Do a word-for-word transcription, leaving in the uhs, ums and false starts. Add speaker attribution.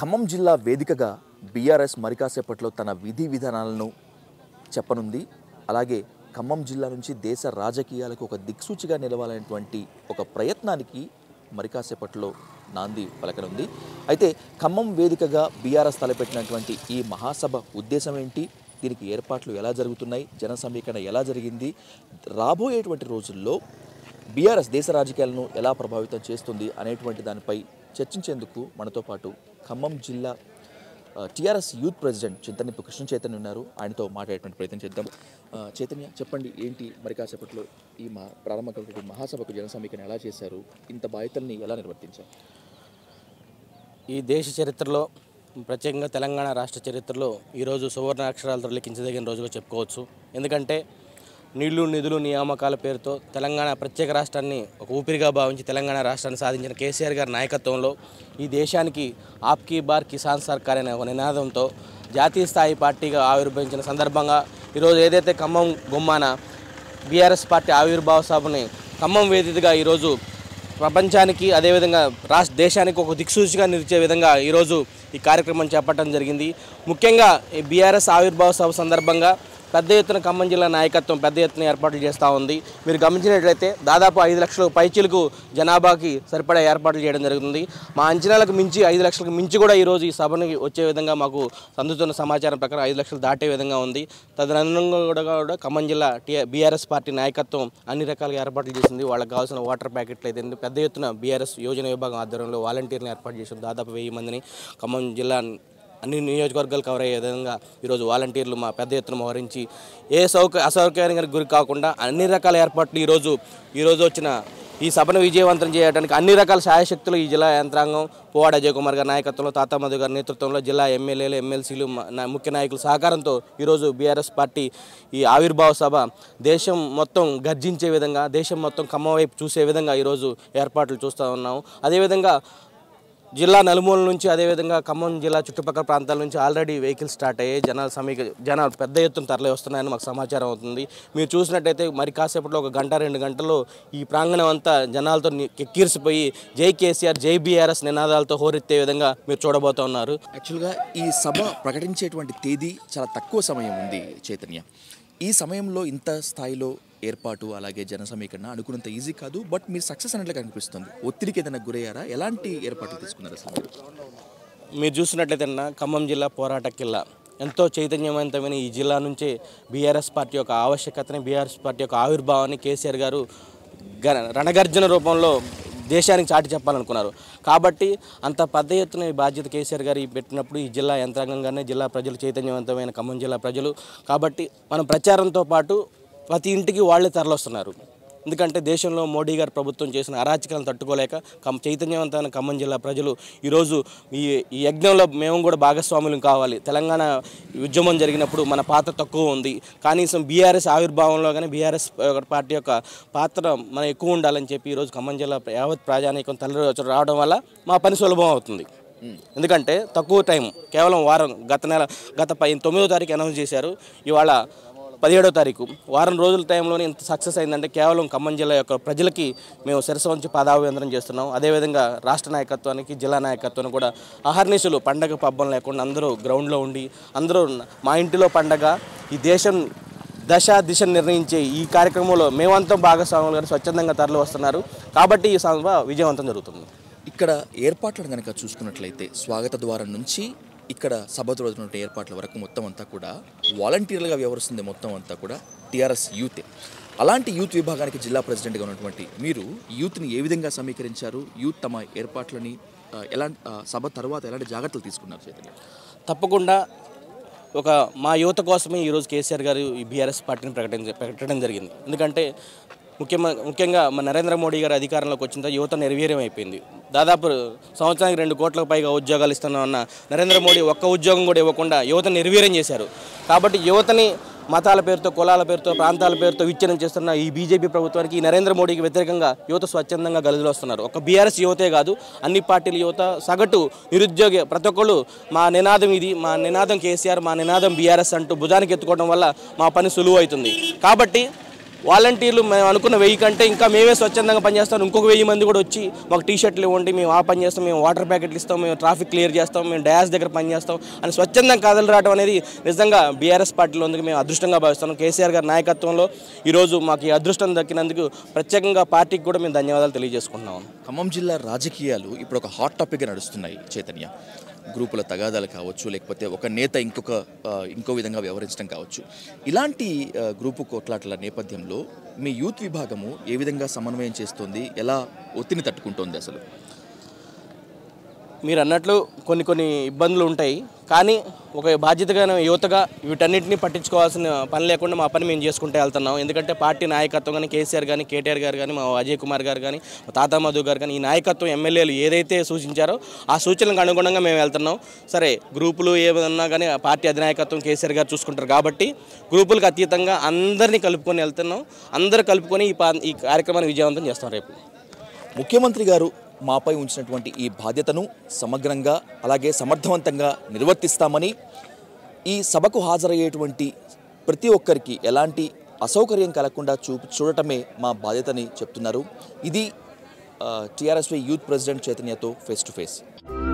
Speaker 1: ఖమ్మం జిల్లా వేదికగా బీఆర్ఎస్ మరికాసేపట్లో తన విధి విధానాలను చెప్పనుంది. అలాగే ఖమ్మం జిల్లా నుంచి దేశ రాజకీయాలకు ఒక దిక్సూచిగా నిలవాలనేటువంటి ఒక ప్రయత్నానికి మరికాసేపట్లో నాంది పలకనుంది. అయితే ఖమ్మం వేదికగా బీఆర్ఎస్ తలపెట్టినటువంటి ఈ మహాసభ ఉద్దేశం ఏంటి, దీనికి ఏర్పాట్లు ఎలా జరుగుతున్నాయి, జన సమీకరణ ఎలా జరిగింది, రాబోయేటువంటి రోజుల్లో బీఆర్ఎస్ దేశ రాజకీయాలను ఎలా ప్రభావితం చేస్తుంది అనేటువంటి దానిపై చర్చించేందుకు మనతో పాటు ఖమ్మం జిల్లా TRS youth president Chintanippu Krishna Chaitanya ఉన్నారు. ఆయనతో మాట్లాడేటువంటి ప్రయత్నం చేద్దాం. చైతన్య, చెప్పండి, ఏంటి మరి కాసేపట్లో ఈ మా ప్రారంభ మహాసభకు జన సమీకరణ ఎలా చేశారు, ఇంత బాధ్యతల్ని ఎలా నిర్వర్తించారు?
Speaker 2: ఈ దేశ చరిత్రలో, ప్రత్యేకంగా తెలంగాణ రాష్ట్ర చరిత్రలో ఈరోజు సువర్ణ అక్షరాలతో లిఖించదగిన రోజుగా చెప్పుకోవచ్చు. ఎందుకంటే నీళ్లు నిధులు నియామకాల పేరుతో తెలంగాణ ప్రత్యేక రాష్ట్రాన్ని ఒక ఊపిరిగా భావించి తెలంగాణ రాష్ట్రాన్ని సాధించిన కేసీఆర్ గారి నాయకత్వంలో ఈ దేశానికి ఆప్కీ బార్ కిసాన్ సర్కార్ అనే ఒక నినాదంతో జాతీయ స్థాయి పార్టీగా ఆవిర్భవించిన సందర్భంగా ఈరోజు ఏదైతే ఖమ్మం గుమ్మాన బీఆర్ఎస్ పార్టీ ఆవిర్భావ సభని ఖమ్మం వేదికగా ఈరోజు ప్రపంచానికి, అదేవిధంగా రాష్ట్ర దేశానికి ఒక దిక్సూచిగా నిలిచే విధంగా ఈరోజు ఈ కార్యక్రమం చేపట్టడం జరిగింది. ముఖ్యంగా ఈ బీఆర్ఎస్ ఆవిర్భావ సభ సందర్భంగా పెద్ద ఎత్తున ఖమ్మం జిల్లా నాయకత్వం పెద్ద ఎత్తున ఏర్పాట్లు చేస్తూ ఉంది. మీరు గమనించినట్లయితే దాదాపు ఐదు లక్షల పైచీలకు జనాభాకి సరిపడా ఏర్పాట్లు చేయడం జరుగుతుంది. మా అంచనాలకు మించి ఐదు లక్షలకు మించి కూడా ఈరోజు ఈ సభని వచ్చే విధంగా మాకు అందుతున్న సమాచారం ప్రకారం ఐదు లక్షలు దాటే విధంగా ఉంది. తదనంతరంగా కూడా కూడా ఖమ్మం జిల్లా టీ బీఆర్ఎస్ పార్టీ నాయకత్వం అన్ని రకాలుగా ఏర్పాట్లు చేసింది. వాళ్ళకి కావాల్సిన వాటర్ ప్యాకెట్లు అయితే పెద్ద ఎత్తున బీఆర్ఎస్ యోజన విభాగం ఆధ్వర్యంలో వాలంటీర్లు ఏర్పాటు చేసింది. దాదాపు వెయ్యి మందిని ఖమ్మం జిల్లా అన్ని నియోజకవర్గాలు కవర్ అయ్యే విధంగా ఈరోజు వాలంటీర్లు మా పెద్ద ఎత్తున మోహరించి ఏ సౌక అసౌకర్యానికి గురి కాకుండా అన్ని రకాల ఏర్పాట్లు ఈరోజు ఈరోజు వచ్చిన ఈ సభను విజయవంతం చేయడానికి అన్ని రకాల సాయశక్తులు ఈ జిల్లా యంత్రాంగం పువ్వాడ అజయ్ కుమార్ గారి నాయకత్వంలో, తాతా మధు గారి నేతృత్వంలో జిల్లా ఎమ్మెల్యేలు ఎమ్మెల్సీలు ముఖ్య నాయకుల సహకారంతో ఈరోజు బీఆర్ఎస్ పార్టీ ఈ ఆవిర్భావ సభ దేశం మొత్తం గర్జించే విధంగా, దేశం మొత్తం ఖమ్మం వైపు చూసే విధంగా ఈరోజు ఏర్పాట్లు చూస్తూ ఉన్నాము. అదేవిధంగా జిల్లా నలుమూల నుంచి, అదేవిధంగా ఖమ్మం జిల్లా చుట్టుపక్కల ప్రాంతాల నుంచి ఆల్రెడీ వెహికల్స్ స్టార్ట్ అయ్యాయి. జనాలు సమీక జనాలు పెద్ద ఎత్తున తరలి వస్తున్నాయని మాకు సమాచారం అవుతుంది. మీరు చూసినట్టయితే మరి కాసేపట్లో ఒక గంట రెండు గంటల్లో ఈ ప్రాంగణం అంతా జనాలతో కెక్కిరిసిపోయి జై కేసీఆర్ జై బీఆర్ఎస్ నినాదాలతో హోరెత్తే విధంగా మీరు చూడబోతూ ఉన్నారు.
Speaker 1: యాక్చువల్గా ఈ సభ ప్రకటించేటువంటి తేదీ చాలా తక్కువ సమయం ఉంది చైతన్య. ఈ సమయంలో ఇంత స్థాయిలో ఏర్పాటు, అలాగే జన సమీకరణ అనుకున్నంత ఈజీ కాదు. బట్ మీరు సక్సెస్ అన్నట్లు కనిపిస్తుంది. ఒత్తిడికి ఏదైనా గురయ్యారా? ఎలాంటి ఏర్పాట్లు తీసుకున్నారు అసలు?
Speaker 2: మీరు చూసినట్లయితే ఖమ్మం జిల్లా పోరాట కిల్లా, ఎంతో చైతన్యవంతమైన ఈ జిల్లా నుంచే బీఆర్ఎస్ పార్టీ యొక్క ఆవశ్యకతని, బీఆర్ఎస్ పార్టీ యొక్క ఆవిర్భావాన్ని కేసీఆర్ గారు రణగర్జన రూపంలో దేశానికి చాటి చెప్పాలనుకున్నారు. కాబట్టి అంత పెద్ద ఎత్తున ఈ బాధ్యత కేసీఆర్ గారు పెట్టినప్పుడు ఈ జిల్లా యంత్రాంగంగానే జిల్లా ప్రజలు చైతన్యవంతమైన ఖమ్మం జిల్లా ప్రజలు కాబట్టి మనం ప్రచారంతో పాటు ప్రతి ఇంటికి వాళ్ళే తరలిస్తున్నారు. ఎందుకంటే దేశంలో మోడీ గారు ప్రభుత్వం చేసిన అరాచకాలను తట్టుకోలేక కమ్ చైతన్యవంతమైన ఖమ్మం జిల్లా ప్రజలు ఈరోజు ఈ ఈ యజ్ఞంలో మేము కూడా భాగస్వాములు కావాలి. తెలంగాణ ఉద్యమం జరిగినప్పుడు మన పాత్ర తక్కువ ఉంది, కనీసం బీఆర్ఎస్ ఆవిర్భావంలో కానీ బీఆర్ఎస్ పార్టీ యొక్క పాత్ర మనం ఎక్కువ ఉండాలని చెప్పి ఈరోజు ఖమ్మం జిల్లా యావత్ ప్రజానీకం తరలి రావడం వల్ల మా పని సులభం అవుతుంది. ఎందుకంటే తక్కువ టైం, కేవలం వారం, గత నెల గత పై తొమ్మిదో తారీఖు అనౌన్స్ చేశారు. ఇవాళ పదిహేడో తారీఖు, వారం రోజుల టైంలోనే ఇంత సక్సెస్ అయిందంటే కేవలం ఖమ్మం జిల్లా యొక్క ప్రజలకి మేము శిరస్సు వంచి పాదాభివందనం చేస్తున్నాం. అదేవిధంగా రాష్ట్ర నాయకత్వానికి, జిల్లా నాయకత్వానికి కూడా అహర్నిశలు పండగ పబ్బం లేకుండా అందరూ గ్రౌండ్లో ఉండి అందరూ మా ఇంటిలో పండగ, ఈ దేశం దశ దిశ నిర్ణయించే ఈ కార్యక్రమంలో మేమంతా భాగస్వాములు కానీ స్వచ్ఛందంగా తరలి వస్తున్నారు. కాబట్టి ఈ సభ విజయవంతం జరుగుతుంది.
Speaker 1: ఇక్కడ ఏర్పాట్లను కనుక చూసుకున్నట్లయితే స్వాగత ద్వారం నుంచి ఇక్కడ సభ జరుగుతున్న ఏర్పాట్ల వరకు మొత్తం అంతా కూడా వాలంటీర్లుగా వ్యవహరిస్తుంది. మొత్తం అంతా కూడా టీఆర్ఎస్ యూతే. అలాంటి యూత్ విభాగానికి జిల్లా ప్రెసిడెంట్గా ఉన్నటువంటి మీరు యూత్ని ఏ విధంగా సమీకరించారు? యూత్ తమ ఏర్పాట్లని ఎలా సభ తర్వాత ఎలాంటి జాగ్రత్తలు తీసుకున్నారు చైతన్య?
Speaker 2: తప్పకుండా ఒక మా యువత కోసమే ఈరోజు కేసీఆర్ గారు ఈ బీఆర్ఎస్ పార్టీని ప్రకటించ ప్రకటించడం జరిగింది. ఎందుకంటే ముఖ్యంగా ముఖ్యంగా మన నరేంద్ర మోడీ గారు అధికారంలోకి వచ్చిన యువత నిర్వీర్యం అయిపోయింది. దాదాపు సంవత్సరానికి రెండు కోట్లకు పైగా ఉద్యోగాలు ఇస్తున్నామన్న నరేంద్ర మోడీ ఒక్క ఉద్యోగం కూడా ఇవ్వకుండా యువత నిర్వీర్యం చేశారు. కాబట్టి యువతని మతాల పేరుతో, కులాల పేరుతో, ప్రాంతాల పేరుతో విచ్ఛిన్నం చేస్తున్న ఈ బీజేపీ ప్రభుత్వానికి, ఈ నరేంద్ర మోడీకి వ్యతిరేకంగా యువత స్వచ్ఛందంగా గలుజులు వస్తున్నారు. ఒక బీఆర్ఎస్ యువతే కాదు, అన్ని పార్టీల యువత, సగటు నిరుద్యోగి ప్రతి ఒక్కళ్ళు మా నినాదం ఇది, మా నినాదం కేసీఆర్, మా నినాదం బీఆర్ఎస్ అంటూ భుజానికి ఎత్తుకోవడం వల్ల మా పని సులువు అవుతుంది. కాబట్టి వాలంటీర్లు మేము అనుకున్న వెయ్యి కంటే ఇంకా మేమే స్వచ్ఛందంగా పనిచేస్తాం, ఇంకొక వెయ్యి మంది కూడా వచ్చి మాకు టీ షర్ట్లు ఇవ్వండి, మేము ఆ పని చేస్తాం, మేము వాటర్ ప్యాకెట్లు ఇస్తాం, మేము ట్రాఫిక్ క్లియర్ చేస్తాం, మేము డయాస్ దగ్గర పని చేస్తాం అని స్వచ్ఛందంగా కథలు రావడం అనేది నిజంగా బీఆర్ఎస్ పార్టీలో ఉంది మేము అదృష్టంగా భావిస్తున్నాం. కేసీఆర్ గారి నాయకత్వంలో ఈరోజు మాకు ఈ అదృష్టం దక్కినందుకు ప్రత్యేకంగా పార్టీకి కూడా మేము ధన్యవాదాలు తెలియజేసుకుంటున్నాం.
Speaker 1: ఖమ్మం జిల్లా రాజకీయాలు ఇప్పుడు ఒక హాట్ టాపిక్గా నడుస్తున్నాయి చైతన్య. గ్రూపుల తగాదాలు కావచ్చు, లేకపోతే ఒక నేత ఇంకొక ఇంకో విధంగా వ్యవహరించడం కావచ్చు. ఇలాంటి గ్రూపు కోట్లాటల నేపథ్యంలో మీ యూత్ విభాగము ఏ విధంగా సమన్వయం చేస్తుంది, ఎలా ఒత్తిడిని తట్టుకుంటోంది? అసలు
Speaker 2: మీరు అన్నట్లు కొన్ని కొన్ని ఇబ్బందులు ఉంటాయి, కానీ ఒక బాధ్యతగా యువతగా వీటన్నిటిని పట్టించుకోవాల్సిన పని లేకుండా మా పని మేము చేసుకుంటూ వెళ్తున్నాం. ఎందుకంటే పార్టీ నాయకత్వం కానీ కేసీఆర్ కానీ కేటీఆర్ గారు కానీ మా అజయ్ కుమార్ గారు కానీ మా తాతా మధు గారు కానీ ఈ నాయకత్వం ఎమ్మెల్యేలు ఏదైతే సూచించారో ఆ సూచనలకు అనుగుణంగా మేము వెళ్తున్నాం. సరే గ్రూపులు ఏమన్నా కానీ పార్టీ అధినాయకత్వం కేసీఆర్ గారు చూసుకుంటారు కాబట్టి గ్రూపులకు అతీతంగా అందరినీ కలుపుకొని వెళ్తున్నాం. అందరూ కలుపుకొని ఈ ఈ కార్యక్రమాన్ని విజయవంతం చేస్తాం. రేపు
Speaker 1: ముఖ్యమంత్రి గారు మాపై ఉంచినటువంటి ఈ బాధ్యతను సమగ్రంగా అలాగే సమర్థవంతంగా నిర్వర్తిస్తామని, ఈ సభకు హాజరయ్యేటువంటి ప్రతి ఒక్కరికి ఎలాంటి అసౌకర్యం కలగకుండా చూ చూడటమే మా బాధ్యతని చెప్తున్నారు. ఇది టీఆర్ఎస్వై యూత్ ప్రెసిడెంట్ చైతన్యతో ఫేస్ టు ఫేస్.